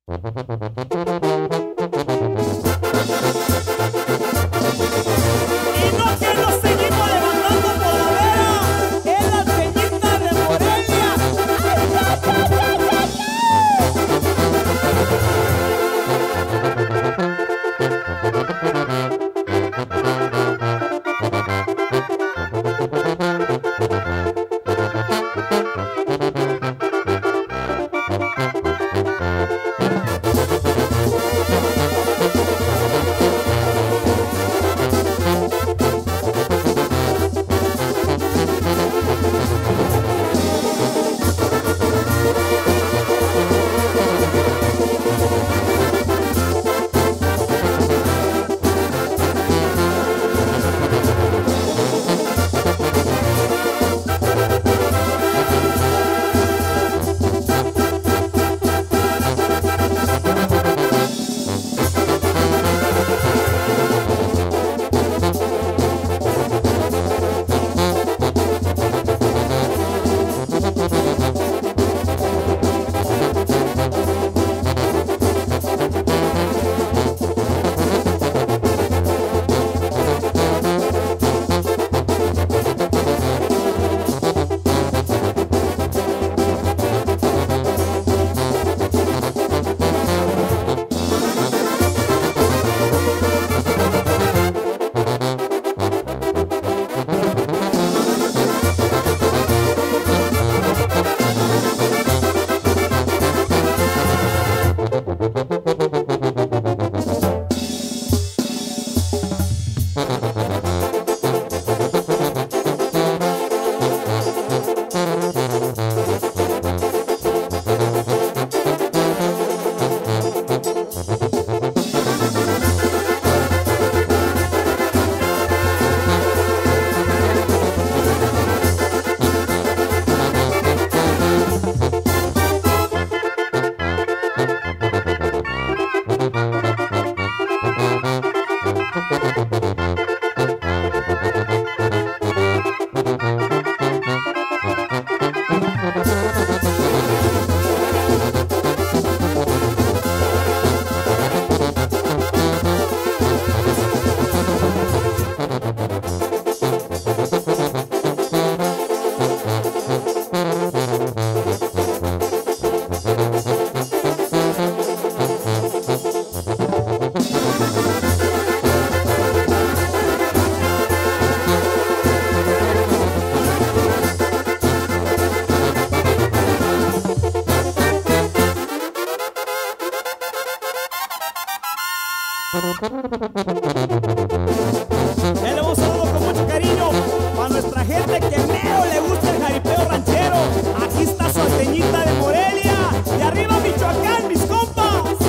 Ya le vamos a saludo con mucho cariño para nuestra gente que mero le gusta el jaripeo ranchero. Aquí está su alteñita de Morelia. Y arriba Michoacán, mis compas.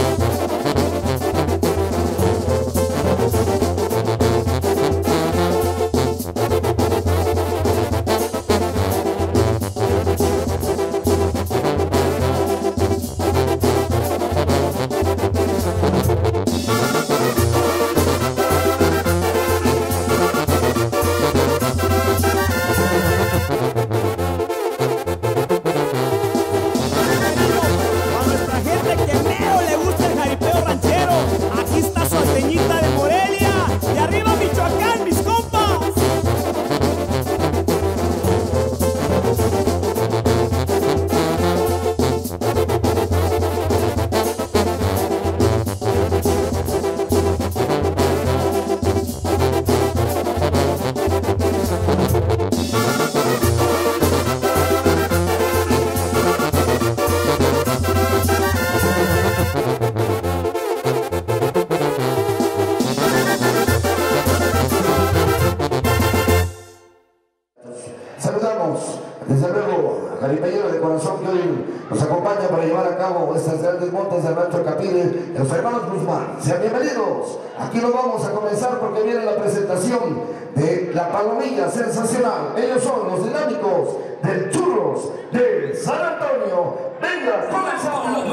Desde luego, jaripeñero de corazón que hoy nos acompaña para llevar a cabo estas grandes montas del rancho Capire, los hermanos Guzmán. Sean bienvenidos. Aquí lo vamos a comenzar porque viene la presentación de la palomilla sensacional. Ellos son los dinámicos del Churros de San Antonio. Venga, comenzamos.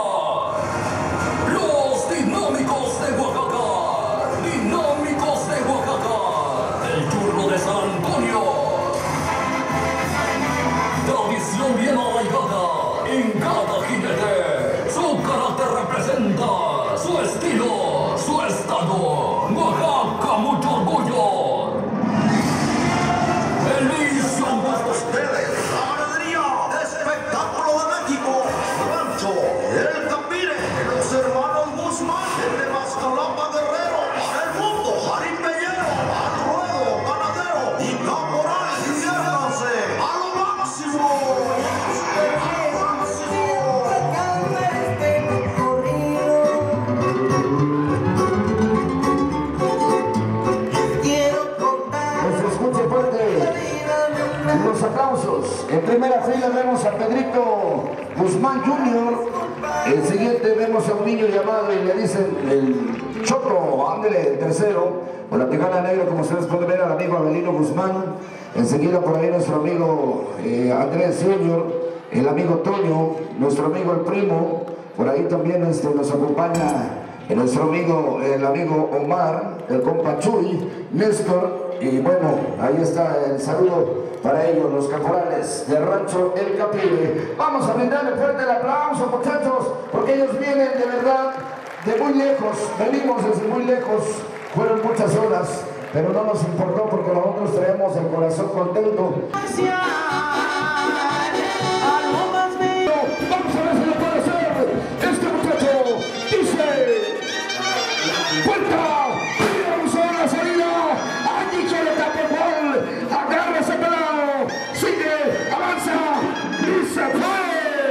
Los dinámicos de Oaxaca. Dinámicos de Oaxaca. El Churro de San Antonio. Tradición bien arraigada en cada jinete, su carácter representa. Salvador, Oaxaca, mucho orgullo. Feliz Con ustedes, la ganadería Espectáculo de México, Rancho El Capire, los hermanos Guzmán, el de Mascalapa Guerrero, para el mundo, Jaripellero, al ruedo, ganadero y caporal, ciérranse a lo máximo. Los aplausos. En primera fila vemos a Pedrito Guzmán Jr. El siguiente vemos a un niño llamado y le dicen el Choto, ándele, el tercero, con la tejana negra, como ustedes pueden ver, al amigo Abelino Guzmán. Enseguida por ahí nuestro amigo Andrés Senior, el amigo Toño, nuestro amigo el primo. Por ahí también nos acompaña nuestro amigo, el amigo Omar, el compa Chuy, Néstor. Y bueno, ahí está el saludo para ellos, los caporales del Rancho El Capire. Vamos a brindarle fuerte el aplauso, muchachos, porque ellos vienen de verdad de muy lejos. Venimos desde muy lejos, fueron muchas horas, pero no nos importó porque nosotros traemos el corazón contento. Vamos a ver si lo puede hacer este muchacho. Dice: ¡Puerta! ¡Vamos a la salida! Agárrese pelado, sigue, avanza y se fue.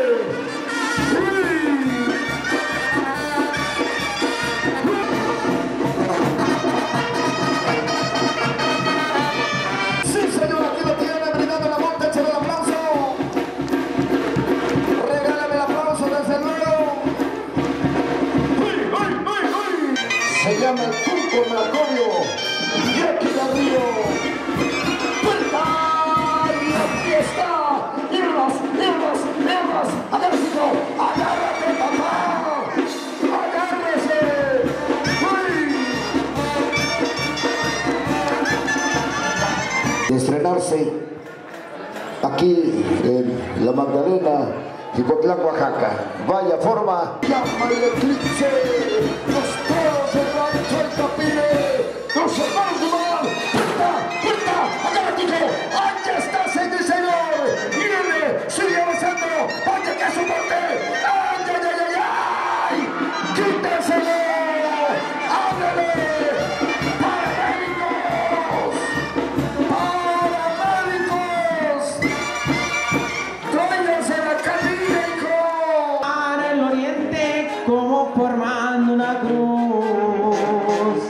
Sí, señor, aquí lo tiene, brindando la monta, échale el aplauso. Regálame el aplauso, desde luego. Se llama el Turco Marconio y aquí la río. ¡Agárrese, agárrate, papá! ¡Agárrese! De estrenarse aquí en La Magdalena, Jicotlán, Oaxaca. Vaya forma, llama el eclipse, los toros del Rancho El Capire, los hermanos Guzmán. ¡Puerta! ¡Agárrate, hijo! ¡Aquí está, señor! ¡Viene! ¡Sigue avanzando! ¡Vaya que es su muerte! ¡Ay, ay, ay, ay, ay! ¡Quítenselo! ¡Háblale! ¡Paramédicos! ¡Paramédicos! ¡Tráiganse la camilla, hijo! Para el oriente, como formando una cruz.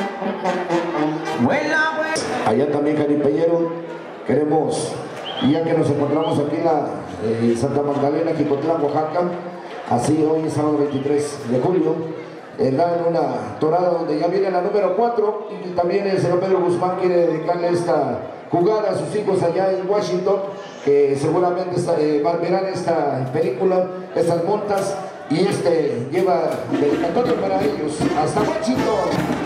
Vuela, vuela. Allá también, Jaripellero, queremos, ya que nos encontramos aquí en la Santa Magdalena, Jicotlán, Oaxaca, así hoy es sábado 23 de julio, dan una torada donde ya viene la número 4 y también el señor Pedro Guzmán quiere dedicarle esta jugada a sus hijos allá en Washington, que seguramente verán esta película, estas montas, y lleva dedicatoria para ellos. ¡Hasta Washington!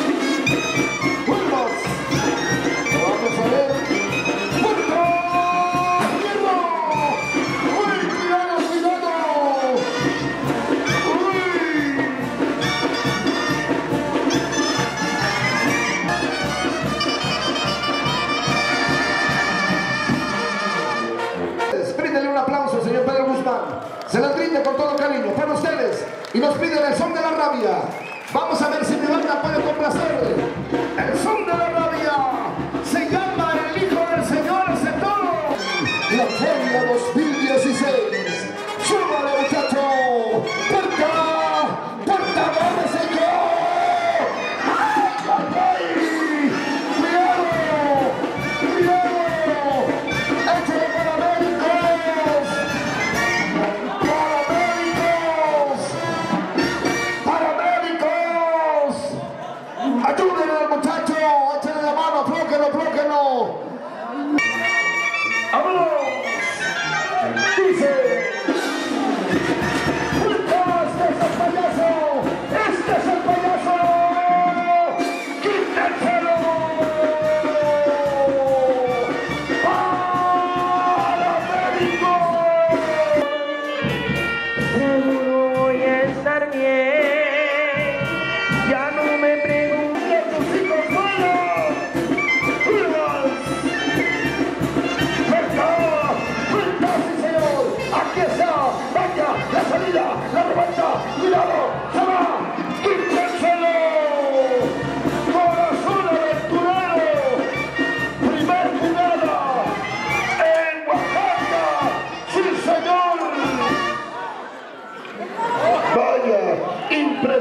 Vamos a ver. ¡Puerto! ¡Hierro! ¡Uy, cuidado, cuidado! ¡Uy! Bríndele un aplauso, señor Pedro Guzmán. Se las brinde con todo cariño para ustedes y nos piden el son de la rabia. Vamos a ver si mi banda puede complacer. El son de la rabia se llama El Hijo del Señor Setoro. La Feria 2016. ¡Súbale, muchacho! ¡Puerta! ¡Puerta, vamos, señor! ¡Ay, ay, ay! ¡Cuidado! ¡Cuidado! ¡Échale paramédicos! ¡Paramédicos! ¡Paramédicos! ¡Ayúdenle al muchacho! ¡Échale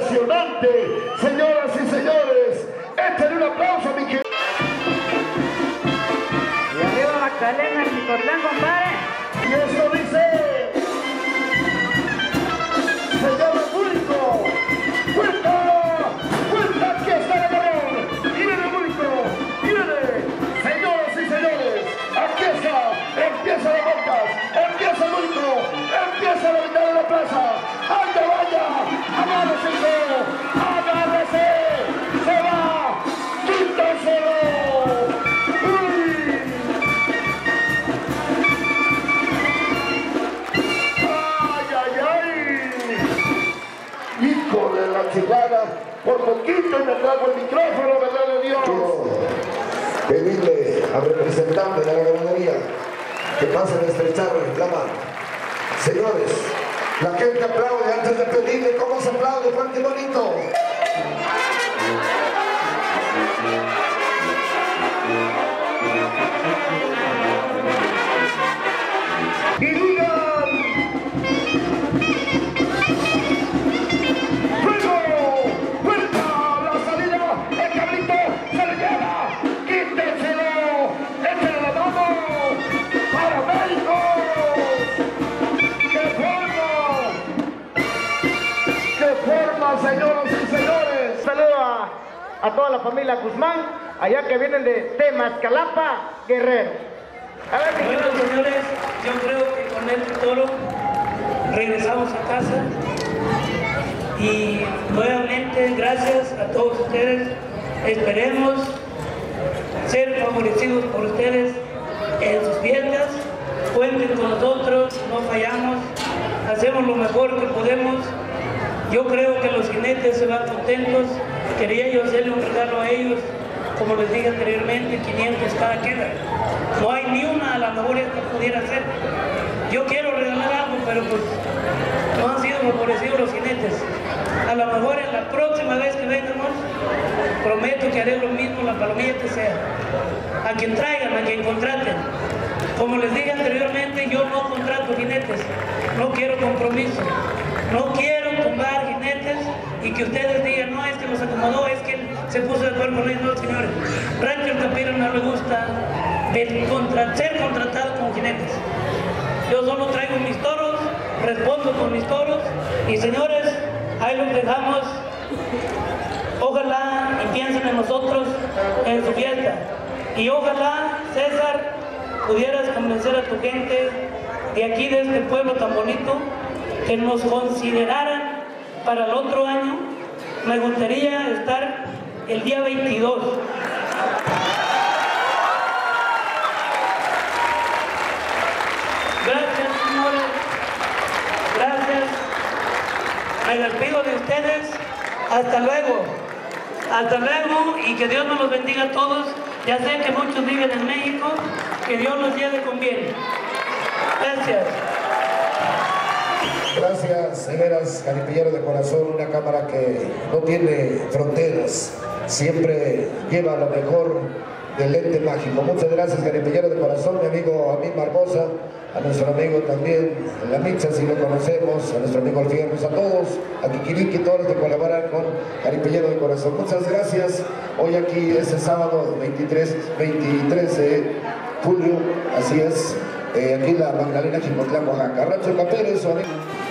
impresionante, señoras y señores. Échenle un aplauso a mi querido. Y arriba Magdalena, el Chicotlán, compadre. Y esto dice, señor público, cuenta, aquí está el ganador. Miren el público, miren, señoras y señores, aquí está, empieza la botas, empieza el público, empieza la mitad de la plaza. ¡Anda, vaya! ¡Agárrese el dedo! ¡Agárrese! ¡Se va! ¡Quítaselo! ¡Uy! Hijo de la chingada, por poquito me trago el micrófono, ¿verdad de Dios? Quiero pedirle al representante de la ganadería que pasen a estrechar la mano. Señores, la gente aplaude antes de pedirle. ¿Cómo se aplaude, Juan? ¡Qué bonito! Y digan, señoras y señores. Saludo a toda la familia Guzmán, allá que vienen de Temascalapa, Guerrero. A ver, bueno, señores, yo creo que con este toro regresamos a casa y nuevamente gracias a todos ustedes. Esperemos ser favorecidos por ustedes en sus fiestas. Cuenten con nosotros, no fallamos, hacemos lo mejor que podemos. Yo creo que los jinetes se van contentos. Quería yo hacerle un regalo a ellos, como les dije anteriormente, 500 cada queda. No hay ni una a la mejor que pudiera hacer. Yo quiero regalar algo, pero pues no han sido favorecidos los jinetes. A lo mejor en la próxima vez que vengamos, prometo que haré lo mismo, la palomilla que sea. A quien traigan, a quien contraten. Como les dije anteriormente, yo no contrato jinetes, no quiero compromiso. No quiero tumbar jinetes y que ustedes digan, no, es que los acomodó, es que él se puso de acuerdo con ellos. No, señores, Rancho El Capira no le gusta ser contratado con jinetes. Yo solo traigo mis toros, respondo con mis toros y señores, ahí los dejamos. Ojalá y piensen en nosotros en su fiesta. Y ojalá, César, pudieras convencer a tu gente de aquí, de este pueblo tan bonito, que nos consideraran para el otro año. Me gustaría estar el día 22. Gracias, señores. Gracias. Me despido de ustedes. Hasta luego. Hasta luego y que Dios nos los bendiga a todos. Ya sé que muchos viven en México. Que Dios los lleve con bien. Gracias. Gracias, de veras, jaripillero de corazón, una cámara que no tiene fronteras, siempre lleva lo mejor del ente mágico. Muchas gracias, jaripillero de corazón, mi amigo Amín Barbosa, a nuestro amigo también, La Micha, si lo conocemos, a nuestro amigo Alfierros, a todos, a Kikiriki, todos los que colaboran con Jaripillero de Corazón. Muchas gracias. Hoy aquí, este sábado 23 de julio, así es, aquí en la Magdalena, Chicotlán, Oaxaca. Rancho El Capira, su amigo.